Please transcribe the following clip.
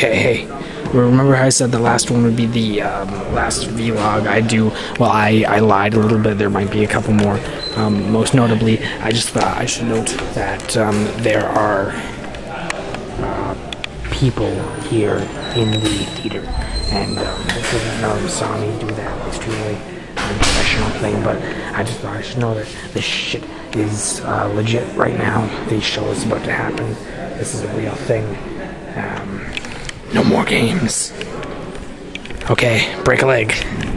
Okay, hey. Remember how I said the last one would be the last vlog I lied a little bit. There might be a couple more. Most notably, I just thought I should note that there are people here in the theater. And this isn't saw me do that extremely unprofessional thing, but I just thought I should know that this shit is legit right now. The show is about to happen. This is a real thing. No more games. Okay, break a leg.